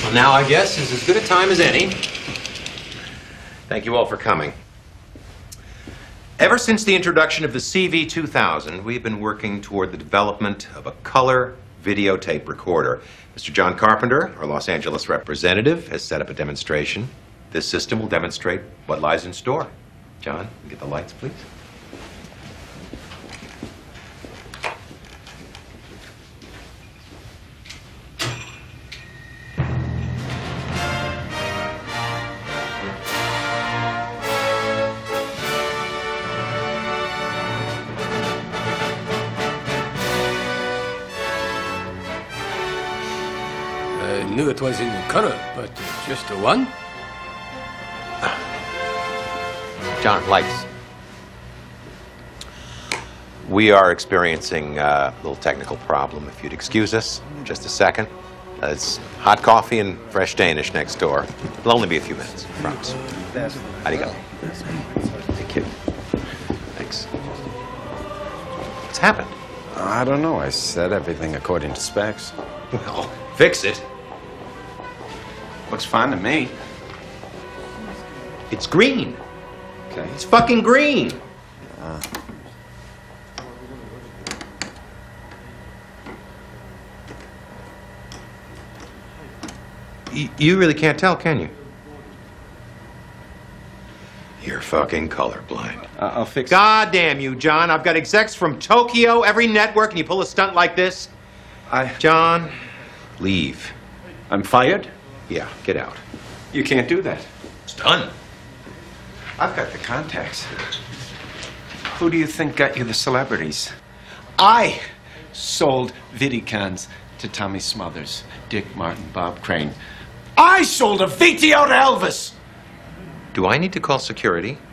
Now, I guess is as good a time as any. Thank you all for coming. Ever since the introduction of the CV2000, we've been working toward the development of a color videotape recorder. Mr. John Carpenter, our Los Angeles representative, has set up a demonstration. This system will demonstrate what lies in store. John, get the lights, please. I knew it was in color, but just the one? John, lights. We are experiencing a little technical problem. If you'd excuse us, just a second. It's hot coffee and fresh Danish next door. It'll only be a few minutes, I promise. How'd you go? Thank you. Thanks. What's happened? I don't know. I said everything according to specs. Well, fix it. Looks fine to me. It's green. Okay. It's fucking green. You really can't tell, can you? You're fucking colorblind. I'll fix it. God damn you, John. I've got execs from Tokyo, every network, and you pull a stunt like this? John, leave. I'm fired? Yeah, get out. You can't do that. It's done. I've got the contacts. Who do you think got you the celebrities? I sold Vidicons to Tommy Smothers, Dick Martin, Bob Crane. I sold a VTO to Elvis! Do I need to call security?